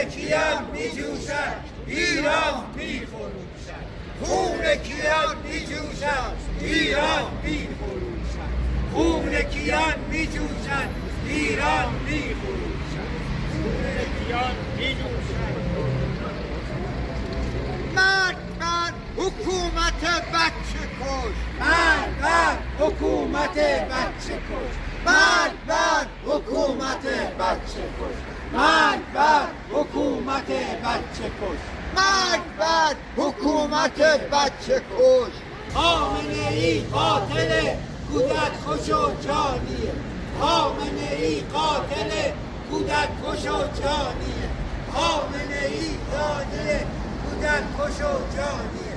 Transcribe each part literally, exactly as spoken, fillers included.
کیان می جوشد ایران می فروشد، خون کیان می جوشد ایران می فروشد، خون کیان می جوشد ایران می فروشد، خون کیان می جوشد. مرد بر حکومت بچه کش، مرد بر حکومت بچه کش، مرد بر حکومت بچه کش، مرد بر حکومت بچه کش، مرد بر حکومت بچه کش. خامنه ای قاتل کودک کش و جانیه، خامنه ای قاتل کودک کش و جانیه، خامنه ای قاتل کودک کش و جانیه.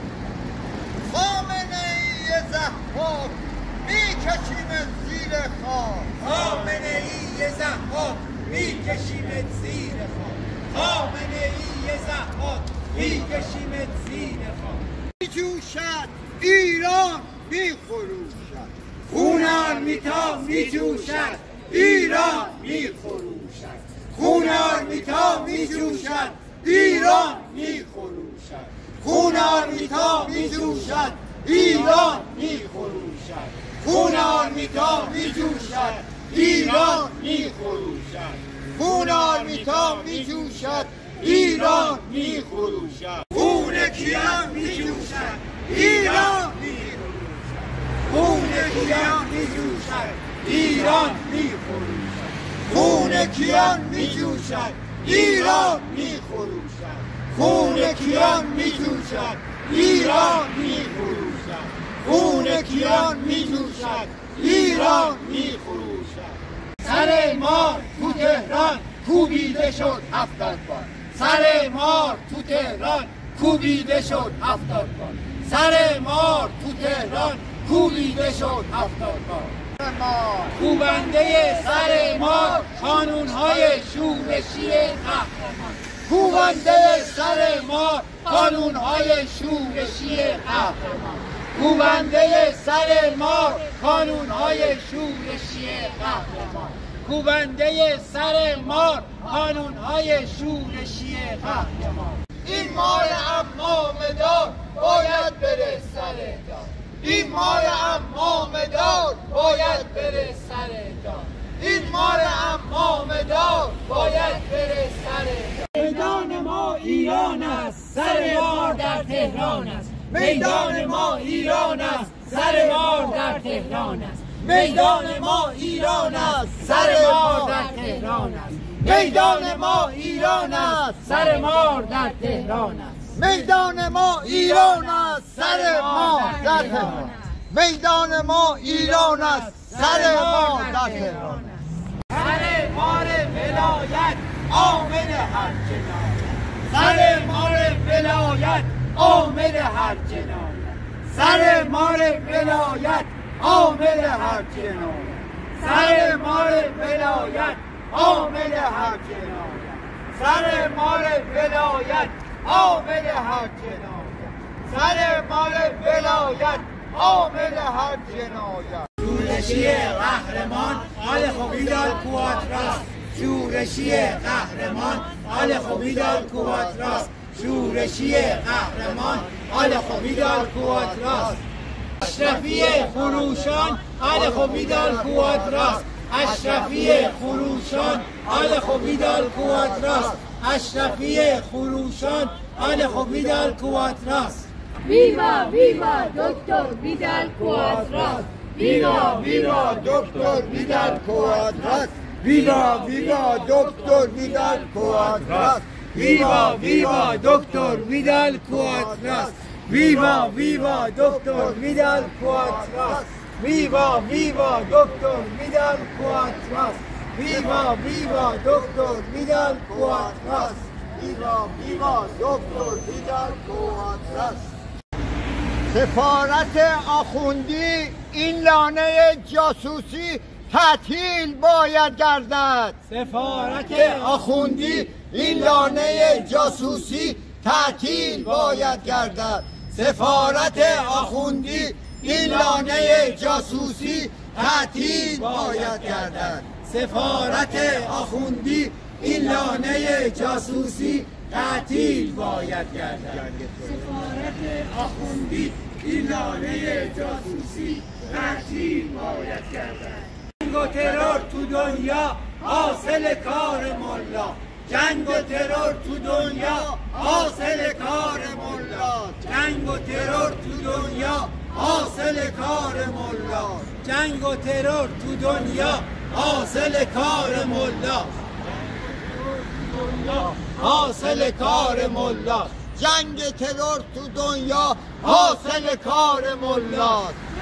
خامنه ای ضحاک میکشیم زیر خاک، خامنه ای ضحاک میکشیم زیر خاک، خامنه ای ضحاک میکشیم زیر خاک. میجوشد ایران میخروشد، خون آرمیتا میجوشد ایران میخروشد، خون آرمیتا میجوشد ایران میخروشد، خون آرمیتا میجوشد ایران میخروشد، خون آرمیتا میجوشد ایران میخروشد، خون آرمیتا میجوشد ایران میخروشد، خون کیان میجوشد ایران میخروشد، خون کیان میجوشد ایران میخروشد، خون کیان میجوشد ایران میخروشد، خون کیان میجوشد ایران میخروشد، خون کیان میجوشد ایران میخروشد. سر مار تو تهران کوبیده شد هفتاد بار، سر مار تو تهران کوبیده شد هفتاد بار، سر مار تو تهران کوبیده شد هفتاد بار. کوبنده سر مار قانونهای شورشی قهرمان، کوبنده سر مار قانونهای شورشی قهرمان، کوبنده سر مار قانونهای شورشی قهرمان، کوبنده سر مار قانونهای شورشی قهرمان. این مار عمامه دار باید بره سر دار، این مار عمامه دار باید بره سر دار، این مار عمامه دار باید بره سر دار. میدان ما ایران است، سر مار در تهران است، میدان ما ایران است، سر مار در تهران است، میدان ما ایران است، سر مار در تهران است، میدان ما ایران است، سر مار در تهران است، میدان ما ایران است، سر ما در تهران، میدان ما ایران است، سر ما در تهران. سر مار ولایت عامل هر جنایت، سر مار ولایت عامل هر جنایت، سر مار ولایت عامل هر جنایت، سر مار ولایت عامل هر جنایت، سر مار ولایت عامل هر جنایت، سر مار ولایت عامل هر جنایت. شورشی قهرمان آل خوبیدال کواتراس، شورشی قهرمان آل خوبیدال کواتراس، شورشی قهرمان آل خوبیدال کواتراس. اشرفی خروشان آل خوبیدال کواتراس، اشرفی خروشان آل خوبیدال کواتراس، اشرفی خروشان آل خوبیدال کواتراس. ویوا ویوا دکتر ویدال کواتراس، ویوا ویوا دکتر ویدال کواتراس، ویوا ویوا دکتر ویدال کواتراس، ویوا ویوا دکتر ویدال کواتراس، ویوا ویوا دکتر ویدال کواتراس، ویوا ویوا دکتر ویدال کواتراس، ویوا ویوا دکتر ویدال کواتراس، ویوا ویوا دکتر ویدال کواتراس. سفارت آخوندی این لانه جاسوسی تعطیل باید گردد، سفارت آخوندی این لانه جاسوسی تعطیل باید گردد، سفارت آخوندی این لانه جاسوسی تعطیل باید گردد، سفارت آخوندی این لانه جاسوسی تعطیل باید گردد. سفارت آخوندی این لانه جاسوسی تعطیل باید گردد. جنگ و ترور تو دنیا حاصل کار ملا، جنگ و ترور تو دنیا حاصل کار ملا، جنگ و ترور تو دنیا حاصل کار ملا، جنگ و ترور تو دنیا حاصل کار ملا، حاصل کار ملا، جنگ ترور تو دنیا حاصل کار ملاست.